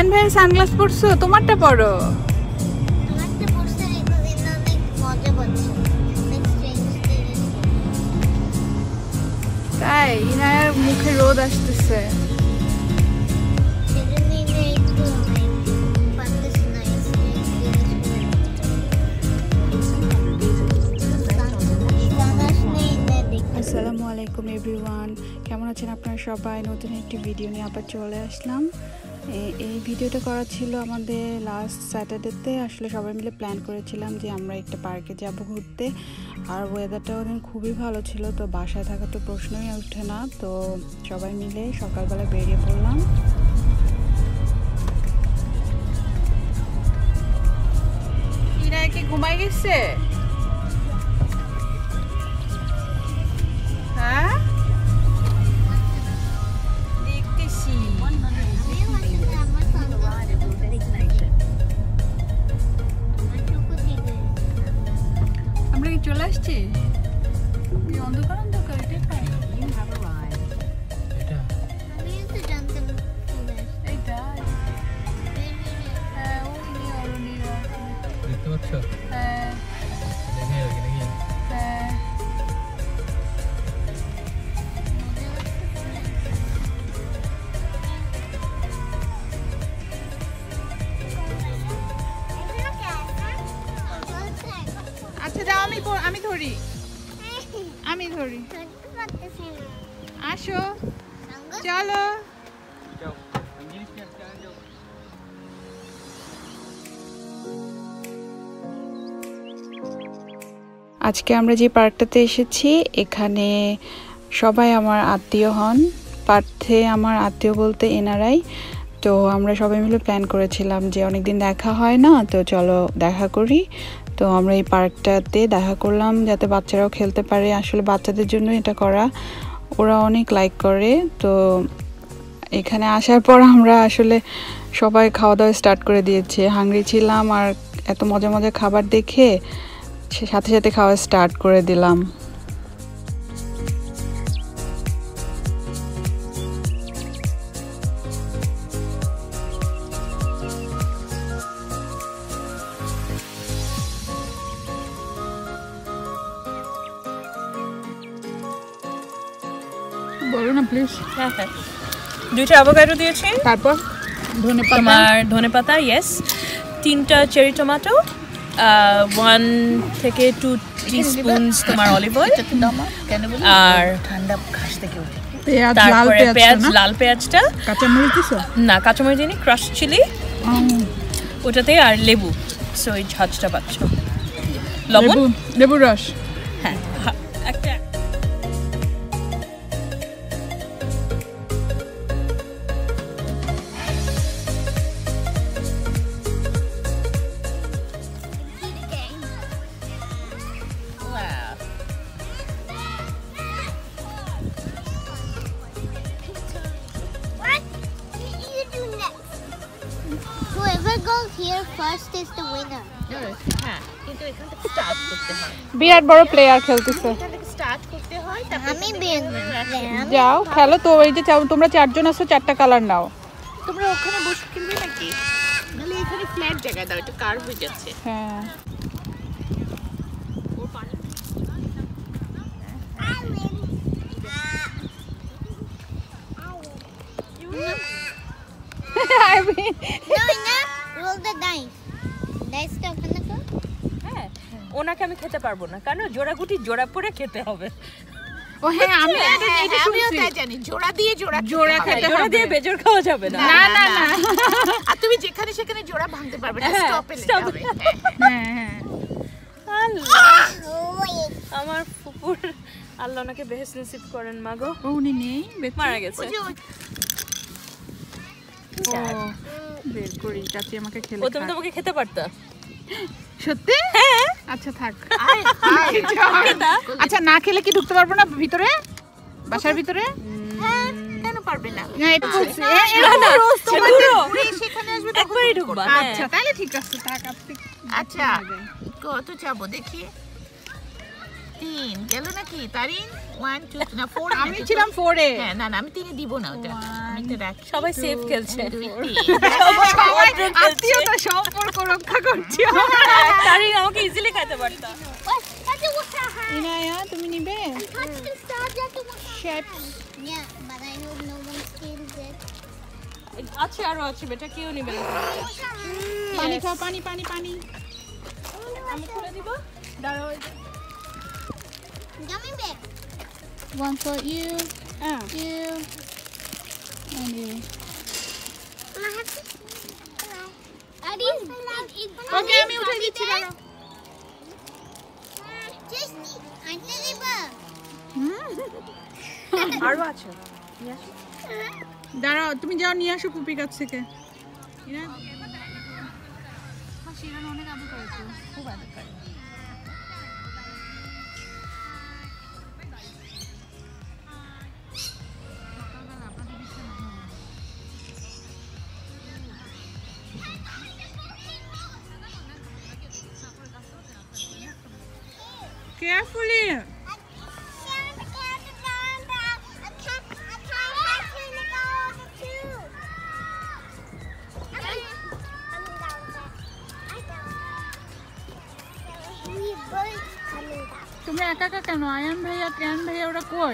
জায়ান ভাই সানগ্লাস পরছো, তোমারটা পরো। আমারটা পরতে অনেক মজা পাচ্ছি। তাই ইনার মুখে রোদ আসতেছে। আসসালামু আলাইকুম এভরিওয়ান, কেমন আছেন আপনারা সবাই? নতুন একটি ভিডিও নিয়ে আবার চলে আসলাম। এই ভিডিওটা করা ছিল আমাদের লাস্ট স্যাটারডেতে। আসলে সবাই মিলে প্ল্যান করেছিলাম যে আমরা একটা পার্কে যাব ঘুরতে, আর ওয়েদারটাও খুবই ভালো ছিল, তো বাসায় থাকা তো প্রশ্নই ওঠে না। তো সবাই মিলে সকালবেলা বেরিয়ে পড়লাম। ইরা কি ঘুমাই গেছে? হ্যাঁ দেখতেছি। আমরা কি চলে আসছি? অন্ধকার অন্ধকার এটাই পাই। এইটা হ্যাঁ, ওই নিয়ে অরুণীরা দেখতে পাচ্ছ? হ্যাঁ দেখে আর কি নাকি? হ্যাঁ। আচ্ছা দাও, আমি ধরি, আমি ধরি। আসো চলো। যাও ইংলিশ চ্যানেল যাও। আজকে আমরা যে পার্কটাতে এসেছি, এখানে সবাই আমার আত্মীয় হন। পার্থে আমার আত্মীয় বলতে এনারাই। তো আমরা সবাই মিলে প্ল্যান করেছিলাম যে অনেকদিন দেখা হয় না, তো চলো দেখা করি। তো আমরা এই পার্কটাতে দেখা করলাম যাতে বাচ্চারাও খেলতে পারে। আসলে বাচ্চাদের জন্য এটা করা, ওরা অনেক লাইক করে। তো এখানে আসার পর আমরা আসলে সবাই খাওয়া দাওয়া স্টার্ট করে দিয়েছে। হাংরি ছিলাম, আর এত মজা মজা খাবার দেখে সাথে সাথে খাওয়া স্টার্ট করে দিলাম। বলো না প্লিজ। হ্যাঁ হ্যাঁ, 2টা অ্যাভোকাডো দিয়েছি, তারপর ধনেপাতা, তোমার ধনেপাতা, ইয়েস, 3টা চেরি টমেটো, 1 থেকে 2 টিস্পুনস তোমার অলিভ অয়েল, আর ঠান্ডা খাস থেকে পেঁয়াজ, লাল তারপরে পেঁয়াজ, পেঁয়াজ, লাল পেঁয়াজটা, কাঁচামরিচ দিছো? না কাঁচামরিচ দিইনি, ক্রাশ চিলি ওটাতে, আর লেবু। সো এই ঝাঁজটা পাচ্ছ, লবণ, লেবুর রস। হ্যাঁ একটা। Whoever goes here first is the winner. হ্যাঁ, কিন্তু এখান থেকে স্টার্ট করতে হয়, বিরাট বড় প্লেয়ার খেলতেছে। এখান থেকে স্টার্ট করতে হয়, আমি winner. যাও খেলো তো। এই যে তোমরা 4 জন আছো, 4টা কালার নাও। তোমরা ওখানে বসে খেলবে নাকি? নাহলে এখানে ফ্ল্যাট জায়গা দাও, একটু কার্ভ হয়ে যাচ্ছে। হ্যাঁ Roll the dice. Dice টা ওখানে কর। হ্যাঁ, ওনাকে আমি খেতে পারবো না, কারণ জোড়া গুটি জোড়া পরে খেতে হবে। ও হ্যাঁ, আমি এটা আমিও তাই জানি, জোড়া দিয়ে জোড়া খেতে জোড়া দিয়ে বেজোড় খাওয়া যাবে না। না না না, আর তুমি যেখানে সেখানে জোড়া ভাঙতে পারবে না, হ্যাঁ, স্টপে stop. হবে। হ্যাঁ হ্যাঁ। আল্লাহ, আমার ফুপুর আল্লাহ ওনাকে বেহেশত নসিব করেন মাগো। উনি নেই, মারা গেছে। বের করি, চাচি আমাকে খেলে ও তুমি তোমাকে খেতে পারতা। সত্যি? হ্যাঁ আচ্ছা থাক। আচ্ছা না খেলে কি ঢুকতে পারবো না ভিতরে, বাসার ভিতরে? হ্যাঁ, কেন পারবে না? না এটা বলছি। না না, ঘুরে সেখানে আসবে তখন একবারই ঢুকবা। আচ্ছা তাহলে ঠিক আছে, থাক। আপনি আচ্ছা কত চাবো দেখি? 3 গেল নাকি তারিন? 1 2 না 4। আমি ছিলাম 4 এ। হ্যাঁ না না, আমি 3 দিব না ওটা। আমি অনেকটা রাখি সবাই সেফ খেলছে আত্মীয়তা সম্পর্ক রক্ষা করছি তারই আমাকে ইজিলি খাইতে পারতাম ইনায়া তুমি নিবে shapes Yeah, but I hope no one steals it. আছে আরো আছে বেটা কেউ নিবে না পানি খাও পানি পানি পানি আমি খুলে দিব দাঁড়াও Gummy bear. one for you you and you I have to. Are these? ওকে আমি উঠে দিচ্ছি দাঁড়াও Just Auntie Liba. আরো আছে দাঁড়াও তুমি যাও নিয়ে আসো পুপির কাছ থেকে Carefully. তোমরা একা একা কেন আয়ান ভাইয়া ত্যান ভাইয়া ওরা কই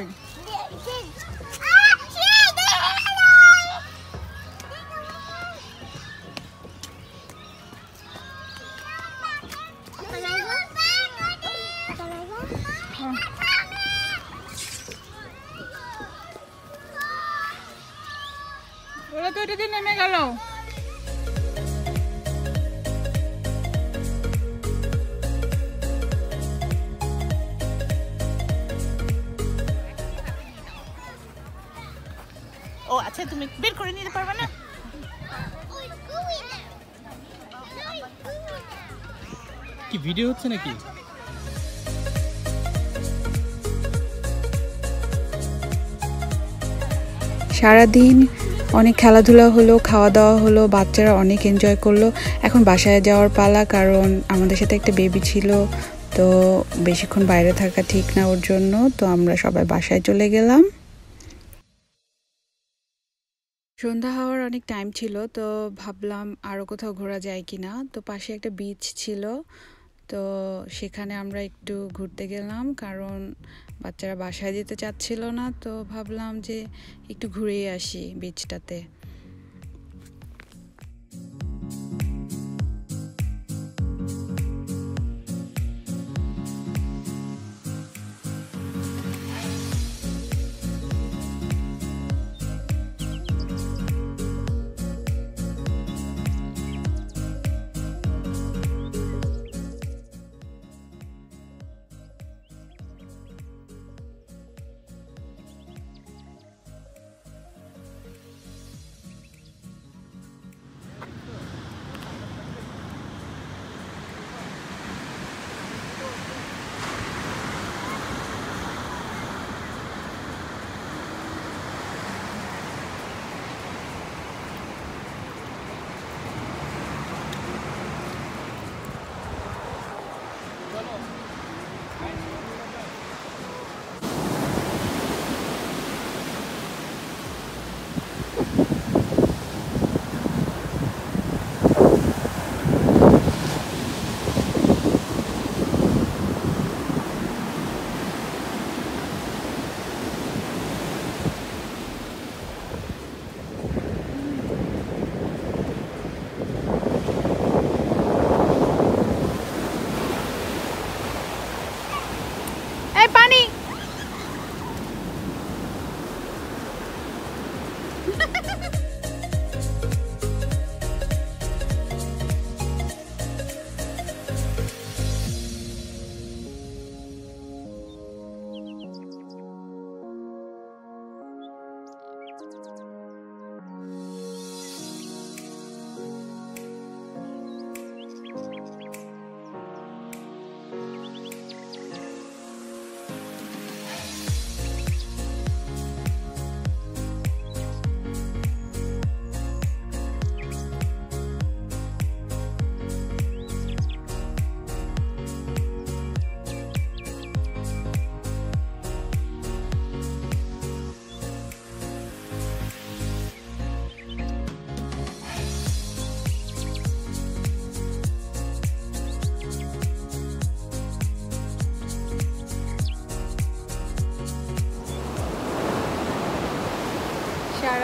ওরা তো এটাতে নেমে গেল ও আচ্ছা তুমি বের করে নিতে পারবে না কি ভিডিও হচ্ছে নাকি সারাদিন অনেক খেলাধুলা হলো খাওয়া দাওয়া হলো বাচ্চারা অনেক এনজয় করলো এখন বাসায় যাওয়ার পালা কারণ আমাদের সাথে একটা বেবি ছিল তো বেশিক্ষণ বাইরে থাকা ঠিক না ওর জন্য তো আমরা সবাই বাসায় চলে গেলাম সন্ধ্যা হওয়ার অনেক টাইম ছিল তো ভাবলাম আরও কোথাও ঘোরা যায় কি না তো পাশে একটা বিচ ছিল তো সেখানে আমরা একটু ঘুরতে গেলাম কারণ বাচ্চারা বাসায় যেতে চাচ্ছিল না তো ভাবলাম যে একটু ঘুরেই আসি বিচটাতে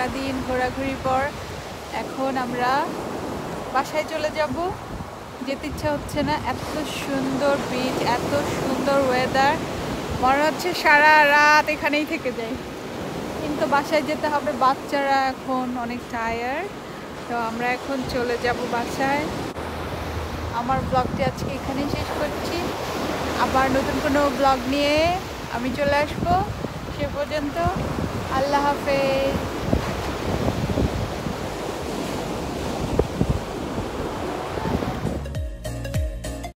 সারাদিন ঘোরাঘুরির পর এখন আমরা বাসায় চলে যাব। যেতে ইচ্ছা হচ্ছে না, এত সুন্দর বিচ, এত সুন্দর ওয়েদার, মনে হচ্ছে সারা রাত এখানেই থেকে যাই। কিন্তু বাসায় যেতে হবে, বাচ্চারা এখন অনেক টায়ার্ড, তো আমরা এখন চলে যাব বাসায়। আমার ব্লগটি আজকে এখানেই শেষ করছি। আবার নতুন কোনো ব্লগ নিয়ে আমি চলে আসবো। সে পর্যন্ত আল্লাহ হাফেজ।